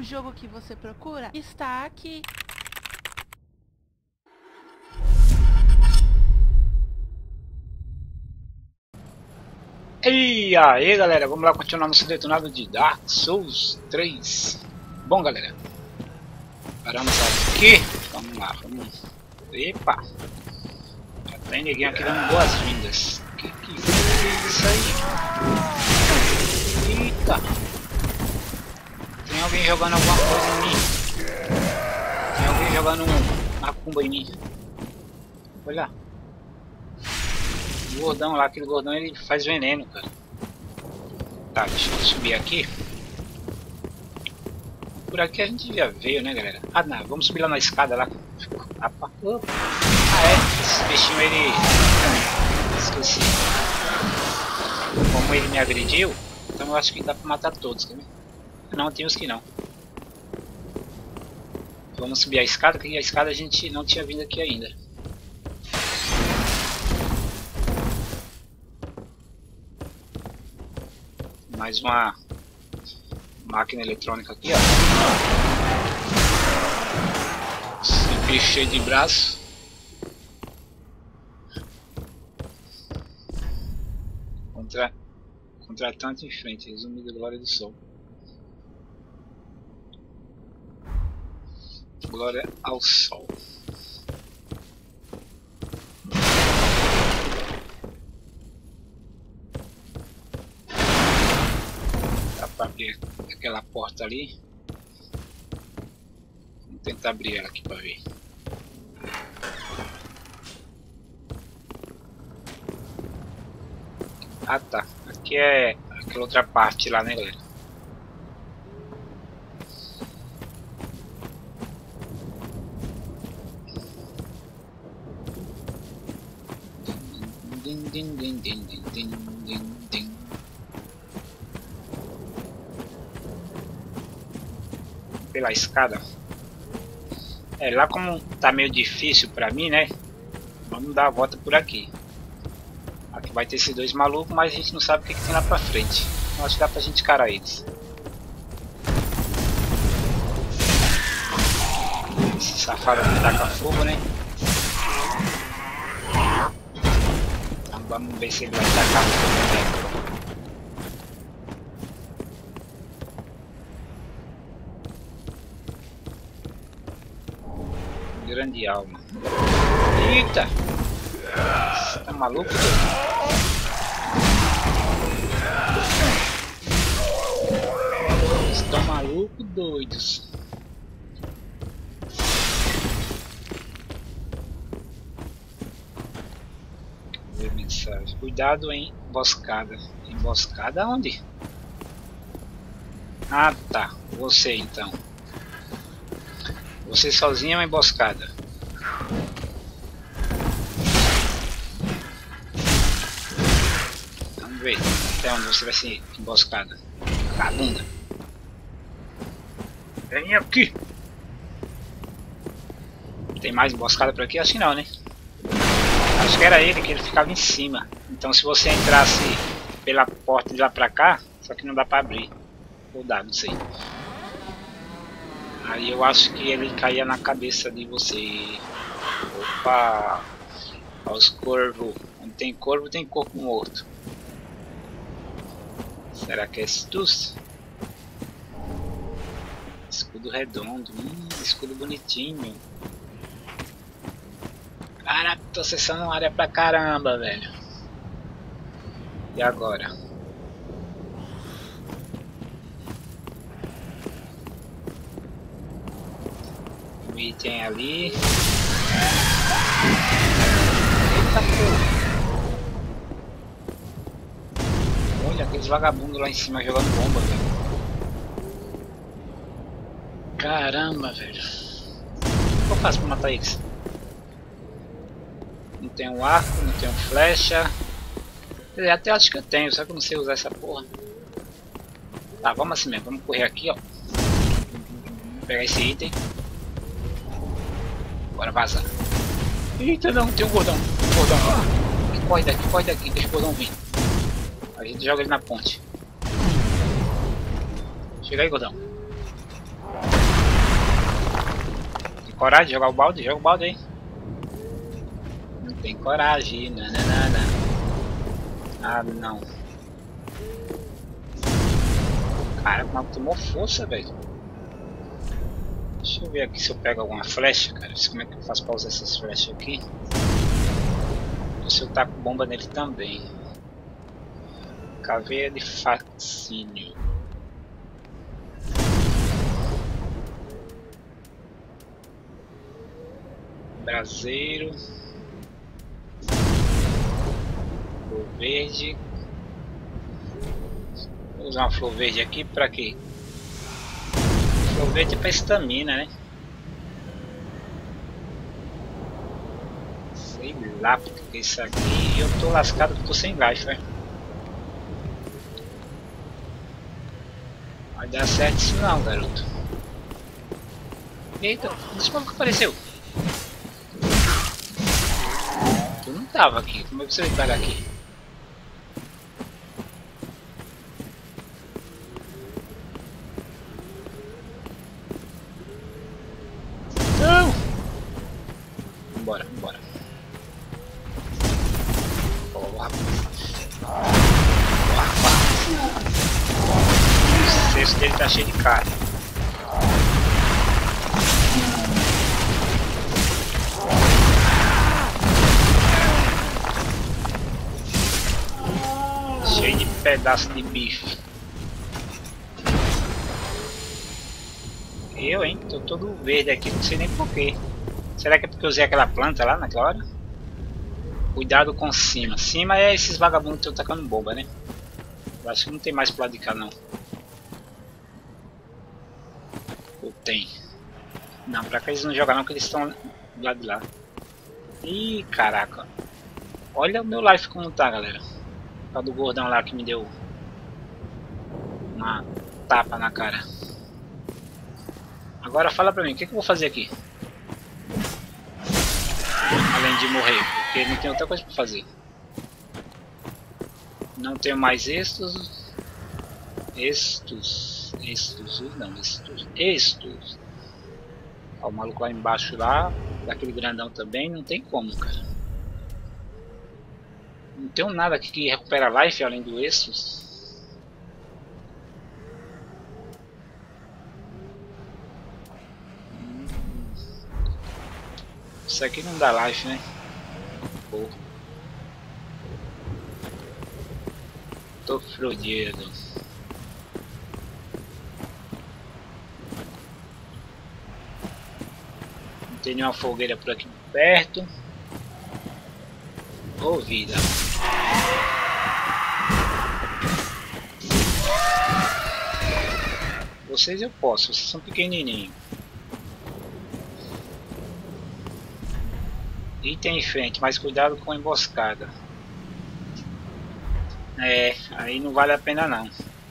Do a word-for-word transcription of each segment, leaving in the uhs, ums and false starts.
jogo que você procura está aqui. E aí galera, vamos lá continuar nosso detonado de Dark Souls três. Bom galera, paramos aqui, vamos lá, vamos... Epa! Já tem ninguém aqui dando boas-vindas. Que que foi isso aí? Eita! Tem alguém jogando alguma coisa em mim. Tem alguém jogando uma macumba em mim. Olha. O gordão lá, aquele gordão, ele faz veneno, cara. Tá, deixa eu subir aqui. Por aqui a gente já veio, né, galera? Ah, não, vamos subir lá na escada lá. Ah, é, esse bichinho, ele... Esqueci. Como ele me agrediu, então eu acho que dá pra matar todos, tá vendo? Não, tem uns que não. Vamos subir a escada, porque a escada a gente não tinha vindo aqui ainda. Mais uma máquina eletrônica aqui, ó. Esse bicho cheio de braço. Contra, contratante em frente, resumido Glória do Sol. Glória ao Sol. Para abrir aquela porta ali, vamos tentar abrir ela aqui para ver. Ah tá, aqui é aquela outra parte lá, né galera? Din, din, din, din, din, din, din, din. Pela escada. É, lá como tá meio difícil pra mim, né? Vamos dar a volta por aqui. Aqui vai ter esses dois malucos, mas a gente não sabe o que, que tem lá pra frente. Eu acho que dá pra gente encarar eles. Esse safado me taca fogo, né? Então vamos ver se ele vai tacar fogo também. Grande alma. Eita! Você tá maluco, doido? Estão malucos, doidos. Ver mensagem. Cuidado em emboscada. Emboscada onde? Ah tá. Você então. Você sozinho é uma emboscada. Vamos ver até onde você vai ser emboscada. Vagabunda. Vem aqui. Tem mais emboscada por aqui? Acho que não, né? Acho que era ele, que ele ficava em cima. Então se você entrasse pela porta de lá pra cá, só que não dá pra abrir. Ou dá, não sei. Aí eu acho que ele caía na cabeça de você. Opa! Olha os corvos. Onde tem corvo tem corpo morto. Será que é esse dos? Escudo redondo. Hum, escudo bonitinho. Caraca, tô acessando área pra caramba, velho. E agora? Item ali. Eita porra. Olha aqueles vagabundos lá em cima jogando bomba, velho. Caramba, velho. O que eu faço pra matar eles? Não tenho arco, não tenho flecha. Eu até acho que eu tenho, só que eu não sei usar essa porra. Tá, vamos assim mesmo. Vamos correr aqui, ó. Vou pegar esse item. Bora vazar. Eita não, tem um gordão. Um gordão. Corre daqui, corre daqui, deixa o gordão vir. A gente joga ele na ponte. Chega aí, gordão. Coragem de jogar o balde? Joga o balde aí. Não tem coragem, nananana. Ah, não. Cara, como tomou força, velho. Deixa eu ver aqui se eu pego alguma flecha, cara. Como é que eu faço pra usar essas flechas aqui? Se eu taco bomba nele também. Caveira de fascínio. Braseiro. Flor verde. Vou usar uma flor verde aqui pra quê? Flor verde é pra estamina, né? Sei lá porque isso aqui. Eu tô lascado porque tô sem life, né? Vai dar certo isso não, garoto. Eita, onde que apareceu? Tu não tava aqui, como é que você veio parar aqui? Não! Vambora, vambora. Oh, rapaz. Oh, rapaz. O cesto dele tá cheio de carne. Cheio de pedaço de bife. Eu, hein? Tô todo verde aqui, não sei nem porquê. Será que é porque eu usei aquela planta lá naquela hora? Cuidado com cima. Cima é esses vagabundos que estão tacando bomba, né? Eu acho que não tem mais pro lado de cá, não. Ou tem? Não, pra cá eles não jogam não, que eles estão do lado de lá. Ih, caraca. Olha o meu life como tá, galera. Por causa do gordão lá que me deu uma tapa na cara. Agora fala pra mim, o que, que eu vou fazer aqui? Além de morrer, porque não tem outra coisa pra fazer. Não tenho mais estos. Estos. Estos. Não, estos. Estos. Ó, o maluco lá embaixo lá. Daquele grandão também. Não tem como, cara. Não tenho nada aqui que recupera life além do estos. Isso aqui não dá life, né? Pô. Tô frodido. Não tem nenhuma fogueira por aqui perto. Ô, vida. Vocês eu posso, vocês são pequenininhos. Item em frente, mas cuidado com a emboscada. É, aí não vale a pena não.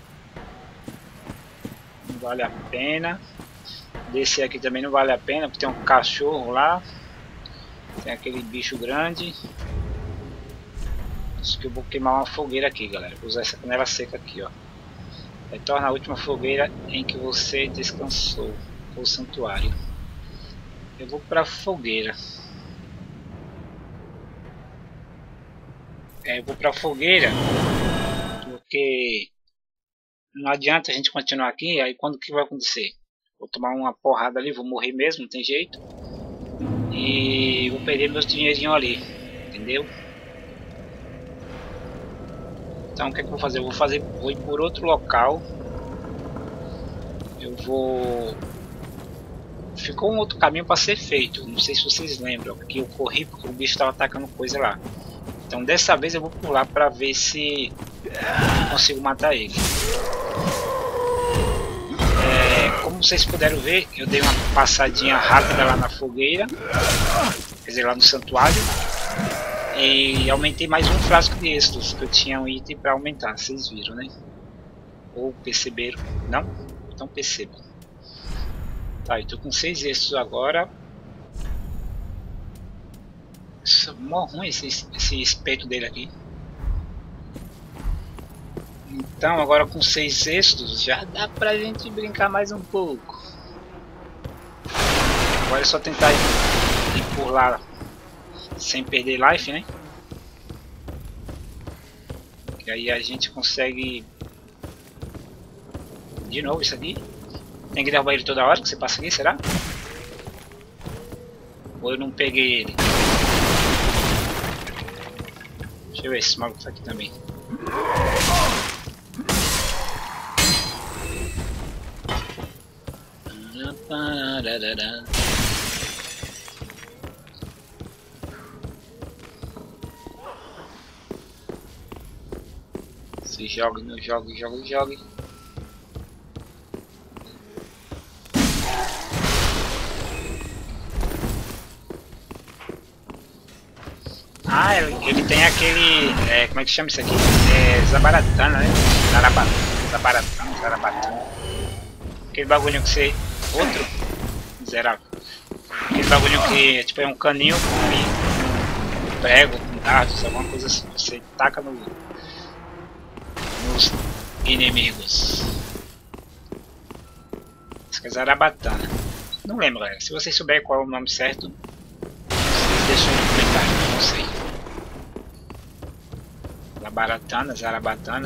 Não vale a pena. Descer aqui também não vale a pena, porque tem um cachorro lá. Tem aquele bicho grande. Acho que eu vou queimar uma fogueira aqui, galera. Vou usar essa panela seca aqui, ó. Retorna a última fogueira em que você descansou. O santuário. Eu vou pra fogueira. É, eu vou pra fogueira. Porque não adianta a gente continuar aqui. Aí quando que vai acontecer? Vou tomar uma porrada ali, vou morrer mesmo, não tem jeito. E vou perder meus dinheirinhos ali. Entendeu? Então o que é que eu vou fazer? Eu vou fazer, vou ir por outro local. Eu vou... Ficou um outro caminho para ser feito. Não sei se vocês lembram. Que eu corri porque o bicho estava atacando coisa lá. Então dessa vez eu vou pular para ver se eu consigo matar ele. É, como vocês puderam ver, eu dei uma passadinha rápida lá na fogueira. Quer dizer, lá no santuário. E aumentei mais um frasco de êxtasis, que eu tinha um item para aumentar, vocês viram, né? Ou perceberam? Não? Então percebam. Tá, eu tô com seis êxtasis agora. Isso, mó ruim esse, esse espeto dele aqui. Então agora com seis êxtasis já dá pra gente brincar mais um pouco. Agora é só tentar ir, ir por lá sem perder life, né? Que aí a gente consegue... De novo isso aqui. Tem que derrubar ele toda hora que você passa aqui, será? Ou eu não peguei ele? Deixa eu ver esse maluco tá aqui também. Se jogue, não jogue, jogue, jogue. Ah, ele, ele tem aquele... É, como é que chama isso aqui? É Zabaratana, né? Zarabatana, Zabaratana, Zarabatana. Aquele bagulho que você... Outro? Miserável. Aquele bagulho que tipo, é um caninho com um prego, com dardos, alguma coisa assim. Você taca no, nos inimigos. Isso que é Zarabatana. Não lembro, galera. Se vocês souberem qual é o nome certo, vocês deixam no comentário, não sei. Zabaratana, Zarabatana.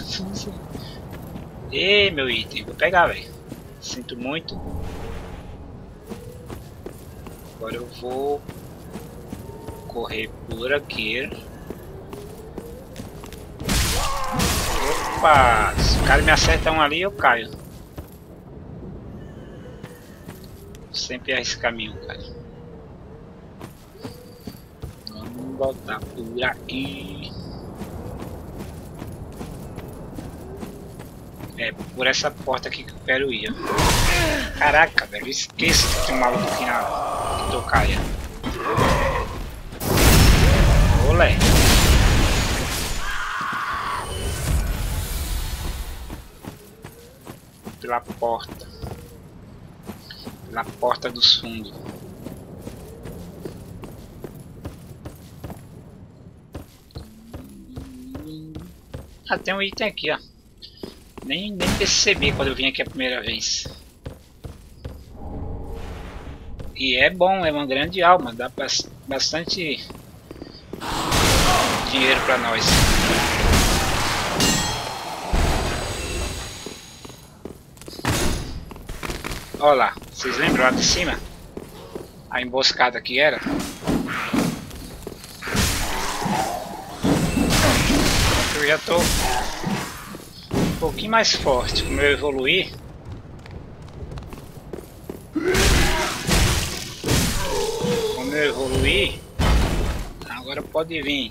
Ei, meu item, vou pegar, velho. Sinto muito. Agora eu vou correr por aqui. Opa! Se o cara me acerta um ali, eu caio. Sempre arriscar caminho, cara. Vamos voltar por aqui. É, por essa porta aqui que eu quero ir. Ó. Caraca, velho, esqueça que tem um maluco aqui na tocaia. Olé. Pela porta. Pela porta do fundo. Ah, tem um item aqui, ó. Nem, nem percebi quando eu vim aqui a primeira vez. E é bom, é uma grande alma, dá bastante dinheiro pra nós. Olha lá, vocês lembram lá de cima? A emboscada que era? Eu já tô um pouquinho mais forte, como eu evoluir. Como eu evoluir, agora pode vir.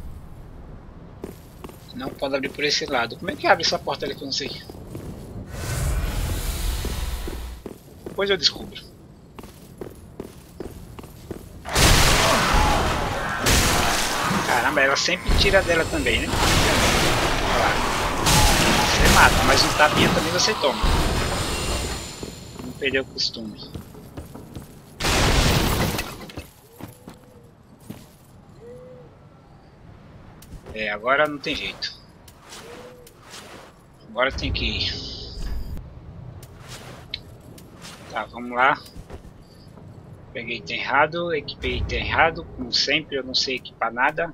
Não pode abrir por esse lado. Como é que abre essa porta ali que eu não sei? Depois eu descubro. Caramba, ela sempre tira dela também, né? Olha lá. Você mata, mas um tapinha também você toma. Não perdeu o costume. É, agora não tem jeito. Agora tem que ir. Tá, vamos lá. Peguei item errado, equipei item errado. Como sempre, eu não sei equipar nada.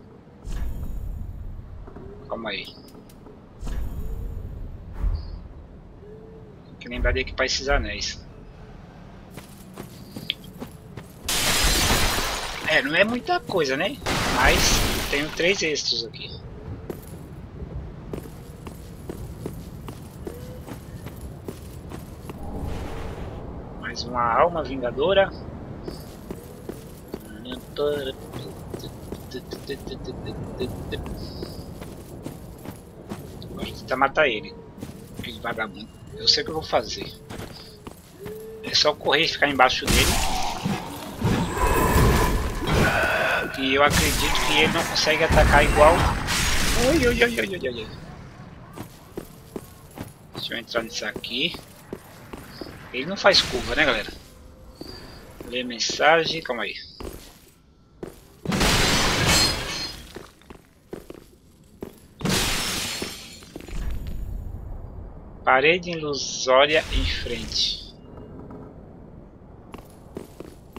Calma aí. Tem que lembrar de equipar esses anéis. É, não é muita coisa, né? Mas tenho três extras aqui. Mais uma alma vingadora. Vou tentar matar ele. Aquele vagabundo. Eu sei o que eu vou fazer. É só correr e ficar embaixo dele. E eu acredito que ele não consegue atacar igual. Oi, oi, oi, oi, oi, oi. Deixa eu entrar nisso aqui. Ele não faz curva, né, galera? Ler mensagem, calma aí. Parede ilusória em frente.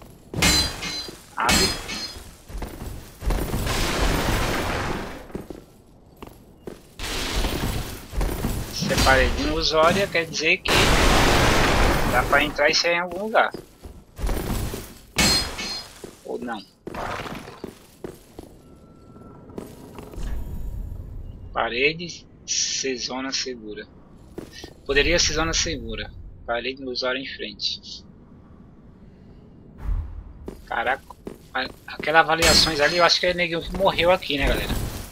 ilusória quer dizer que dá pra entrar e sair em algum lugar. Ou não. Parede ser zona segura. Poderia ser zona segura. Parede ilusória em frente. Caraca, aquelas avaliações ali, eu acho que é neguinho que morreu aqui, né, galera?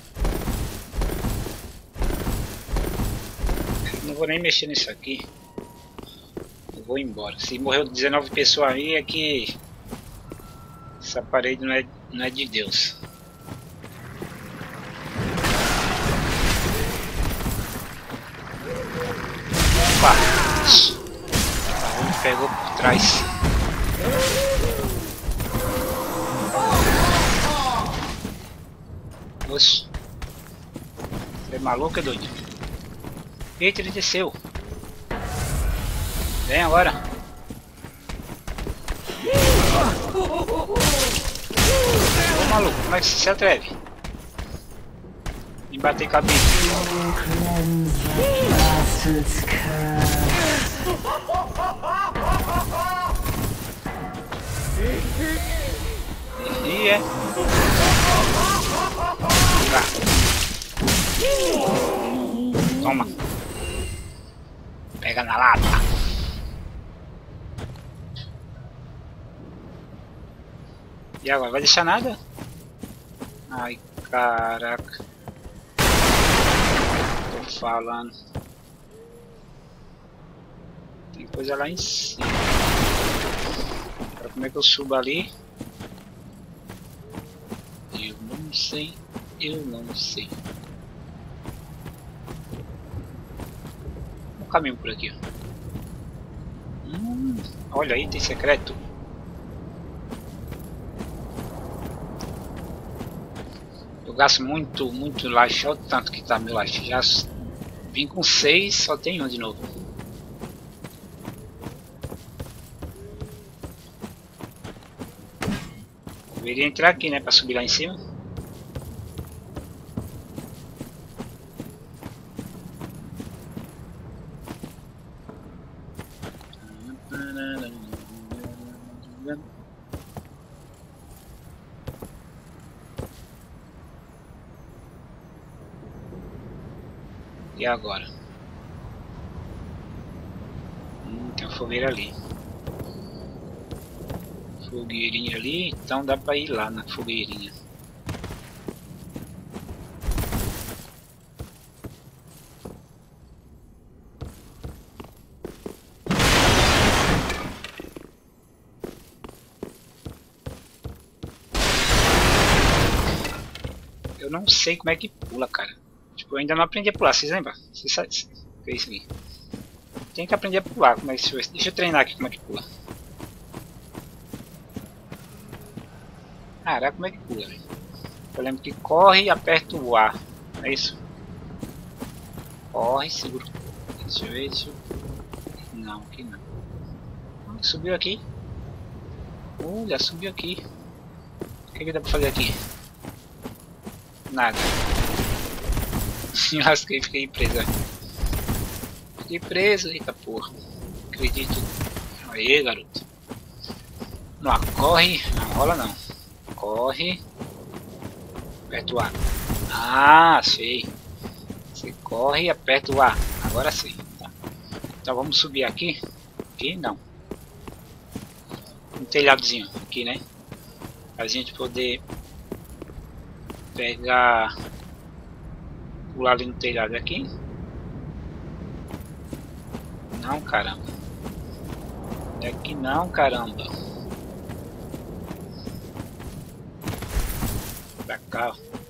Não vou nem mexer nisso aqui. Eu vou embora. Se morreu dezenove pessoas aí, é que essa parede não é, não é de Deus. Opa! Um pegou por trás. Oxe. Você é maluco, é doido? Eita, ele desceu. Vem agora. Ô maluco, como é que você se atreve? Me bater com a bicha. E é. Tá. Toma. Pega na lata. E agora, vai deixar nada? Ai, caraca. Tô falando. Tem coisa lá em cima. Agora, como é que eu subo ali? Eu não sei. Eu não sei. Um caminho por aqui. Hum, olha aí, tem secreto. Eu gasto muito, muito life. Olha o tanto que tá meu life. Já vim com seis, só tem um de novo. Eu iria entrar aqui, né, pra subir lá em cima. E agora? Hum, tem uma fogueira ali. Fogueirinha ali, então dá pra ir lá na fogueirinha. Eu não sei como é que pula, cara. Tipo, eu ainda não aprendi a pular, vocês lembram? Vocês sabem o que é isso aqui? Tem que aprender a pular, como é que... Deixa eu treinar aqui como é que pula. Caraca, como é que pula, velho? Eu lembro que corre e aperta o A. É isso? Corre, segura. Deixa eu ver, deixa eu... Não, aqui não. Subiu aqui. Olha, subiu aqui. O que, que dá pra fazer aqui? Nada. Me lasquei, fiquei preso. Fiquei preso, eita porra. Acredito. Aê, garoto. Não, corre. Não rola não. Corre. Aperta o A. Ah, sei. Você corre e aperta o A. Agora sim. Tá. Então vamos subir aqui. Aqui não. Um telhadozinho aqui, né? Pra gente poder pegar... Pular ali no telhado aqui. Não, caramba. Aqui não, caramba. Pra cá.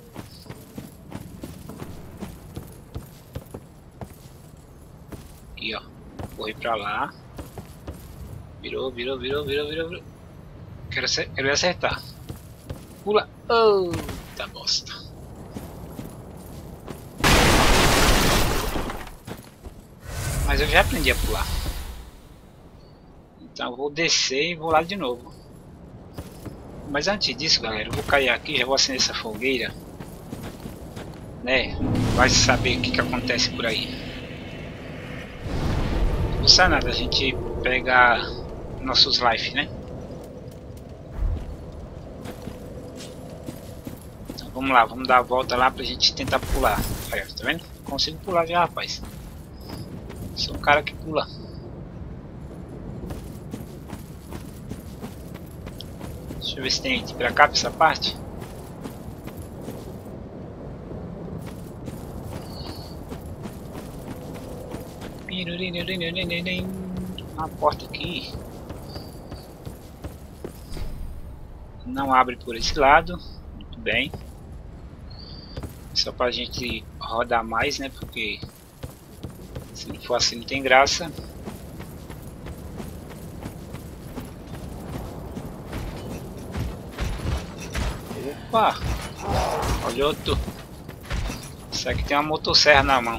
Aqui, ó. Corri pra lá. Virou, virou, virou, virou, virou, virou. Quero, quero acertar. Pula. Oh, tá bosta. Mas eu já aprendi a pular. Então eu vou descer e vou lá de novo. Mas antes disso, galera, eu vou cair aqui, já vou acender essa fogueira. Né? Vai saber o que, que acontece por aí. custa nada a gente pegar nossos life, né? Então vamos lá, vamos dar a volta lá pra gente tentar pular. Aí, ó, tá vendo? Consigo pular já, rapaz. Sou um cara que pula. Deixa eu ver se tem item pra cá, pra essa parte. Uma porta aqui. Não abre por esse lado. Muito bem. Só pra gente rodar mais, né? Porque se não for assim não tem graça. Opa! Olha outro. Isso aqui tem uma motosserra na mão.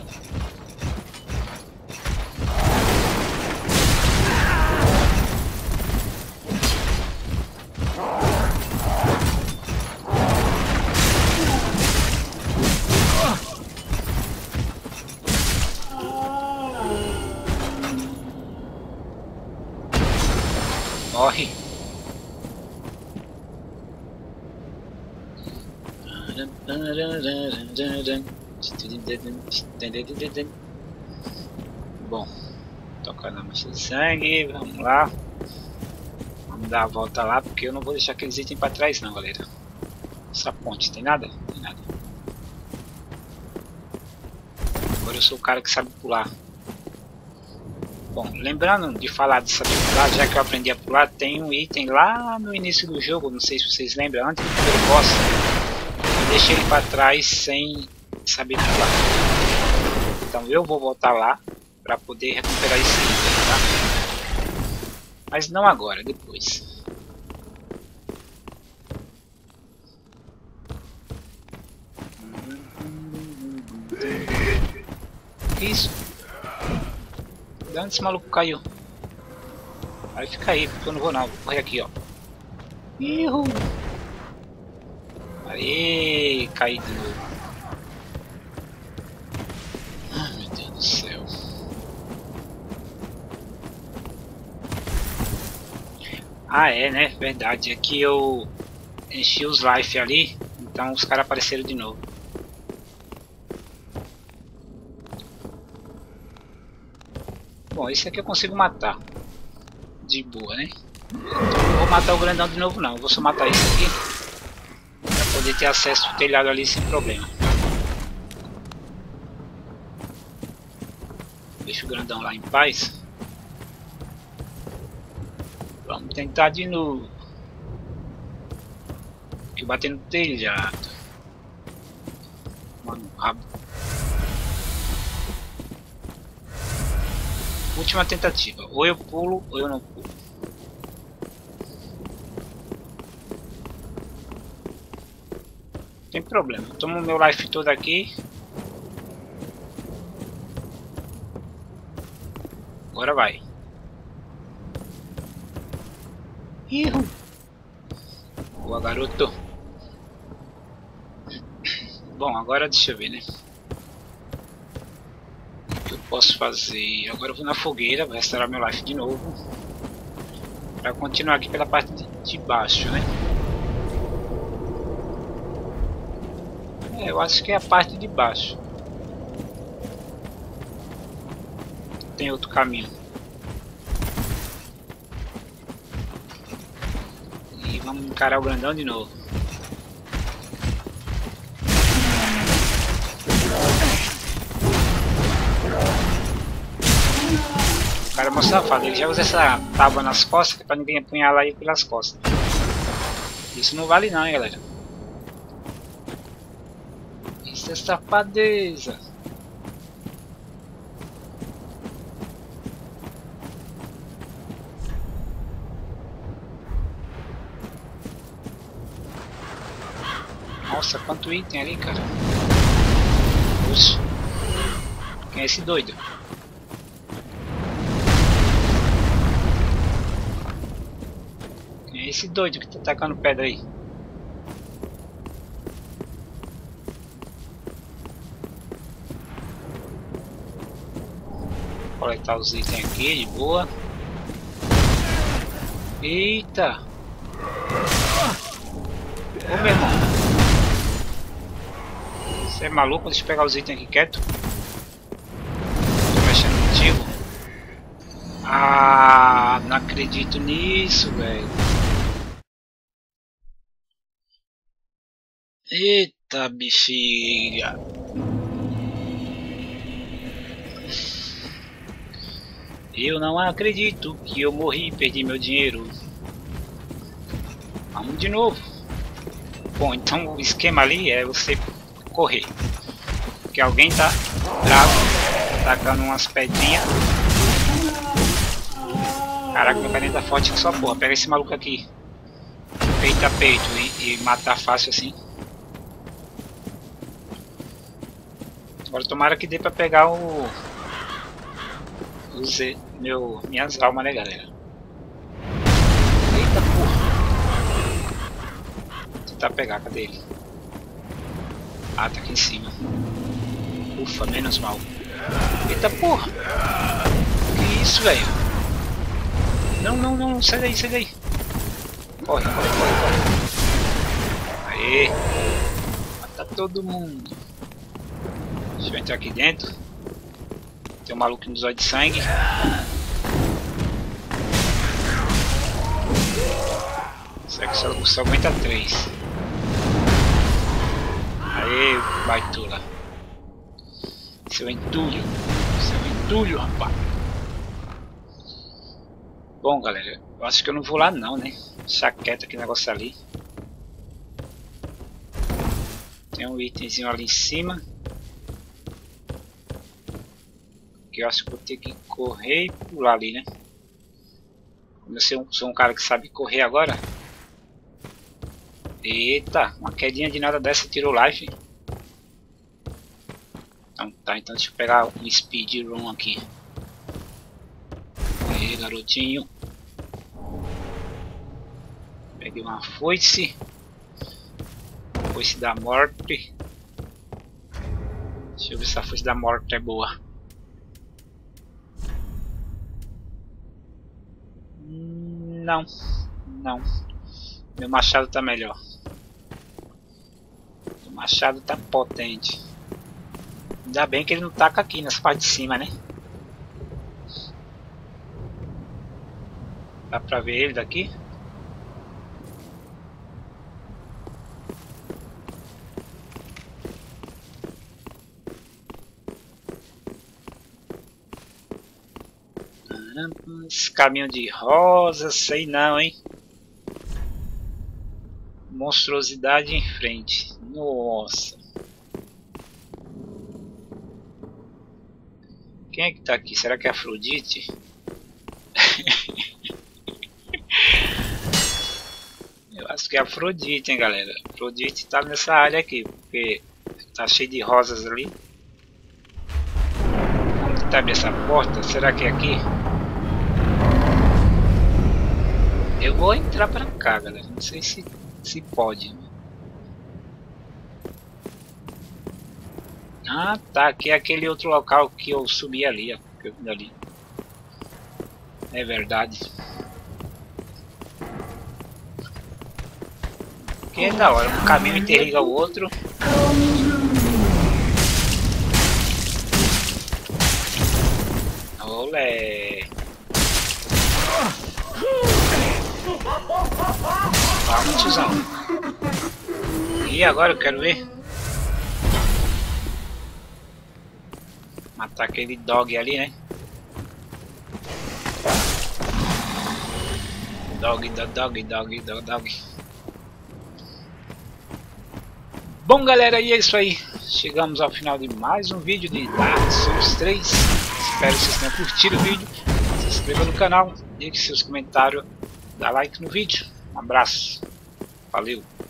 Morre. Bom, tocar na mancha de sangue, vamos lá. Vamos dar a volta lá, porque eu não vou deixar aqueles itens para trás não, galera. Essa ponte, tem nada? Tem nada. Agora eu sou o cara que sabe pular. Bom, lembrando de falar de saber pular, já que eu aprendi a pular, tem um item lá no início do jogo, não sei se vocês lembram, antes do primeiro boss, eu deixei ele para trás sem saber pular. Então eu vou voltar lá para poder recuperar esse item, tá? Mas não agora, depois. Que isso? De onde esse maluco caiu? Aí fica aí, porque eu não vou não, vou correr aqui, ó. Ihu! Aê, caí de novo. Ai, meu Deus do céu. Ah, é, né? Verdade. Aqui eu enchi os life ali, então os caras apareceram de novo. Bom, esse aqui eu consigo matar. De boa, né? Então não vou matar o grandão de novo não. Eu vou só matar esse aqui. Pra poder ter acesso ao telhado ali sem problema. Deixa o grandão lá em paz. Vamos tentar de novo. Que bater no telhado. Mano, rabo. Última tentativa. Ou eu pulo ou eu não pulo. Não tem problema. Eu tomo meu life todo aqui. Agora vai. Ihu. Boa, garoto. Bom, agora deixa eu ver, né? O que eu posso fazer? Agora eu vou na fogueira, vou restaurar meu life de novo. Para continuar aqui pela parte de baixo, né? É, eu acho que é a parte de baixo. Tem outro caminho. E vamos encarar o grandão de novo. O cara é mó safado, ele já usa essa tábua nas costas para ninguém apunhalar ele pelas costas. Isso não vale não, hein, galera. Isso é safadeza. Nossa, quanto item ali, cara. Oxe. Quem é esse doido? Quem é esse doido que tá tacando pedra aí? Coletar os itens aqui de boa. Eita! Ô meu irmão! Você é maluco? Deixa eu pegar os itens aqui quieto. Tô mexendo contigo. Ah, não acredito nisso, velho. Eita bexiga. Eu não acredito que eu morri e perdi meu dinheiro. Vamos de novo. Bom, então o esquema ali é você correr. Porque alguém tá bravo, tacando umas pedrinhas. Caraca, meu caneta tá forte que só porra. Pega esse maluco aqui. Peito a peito e, e matar fácil assim. Agora tomara que dê pra pegar o... Usei meu, minhas almas, né, galera? Eita porra! Vou tentar pegar, cadê ele? Ah, tá aqui em cima. Ufa, menos mal. Eita porra! Que isso, velho? Não, não, não, sai daí, sai daí! Corre, corre, corre, corre! Aê! Mata todo mundo! Deixa eu entrar aqui dentro. Tem um maluco nos olhos de sangue. Será que só, só aguenta três? Aê, baitola. Seu entulho. Seu entulho, rapaz. Bom, galera, eu acho que eu não vou lá não, né? Deixa quieto aquele negócio ali. Tem um itemzinho ali em cima. Eu acho que vou ter que correr e pular ali, né? Como eu sou um, sou um cara que sabe correr agora. Eita, uma quedinha de nada dessa tirou life. Então tá, então deixa eu pegar um speed run aqui. Aí, garotinho. Peguei uma foice. Foice da morte. Deixa eu ver se a foice da morte é boa. Não, não. Meu machado tá melhor. O machado tá potente. Ainda bem que ele não taca aqui nessa parte de cima, né? Dá pra ver ele daqui? Esse caminho de rosa, sei não, hein? Monstruosidade em frente. Nossa. Quem é que tá aqui? Será que é Afrodite? Eu acho que é Afrodite, hein, galera? Afrodite tá nessa área aqui, porque tá cheio de rosas ali. Vamos tentar abrir essa porta. Será que é aqui? Eu vou entrar pra cá, galera. Não sei se, se pode. Ah, tá. Aqui é aquele outro local que eu subi ali, ó. Que eu vim ali. É verdade. Que é da hora. Um caminho interliga o outro. Olé. Vamos, tiozão. E agora eu quero ver. Matar aquele dog ali, né? Dog, dog, dog, dog, dog, dog. Bom, galera, e é isso aí. Chegamos ao final de mais um vídeo de Dark Souls três. Espero que vocês tenham curtido o vídeo. Se inscreva no canal, deixe seus comentários, dá like no vídeo. Um abraço. Valeu.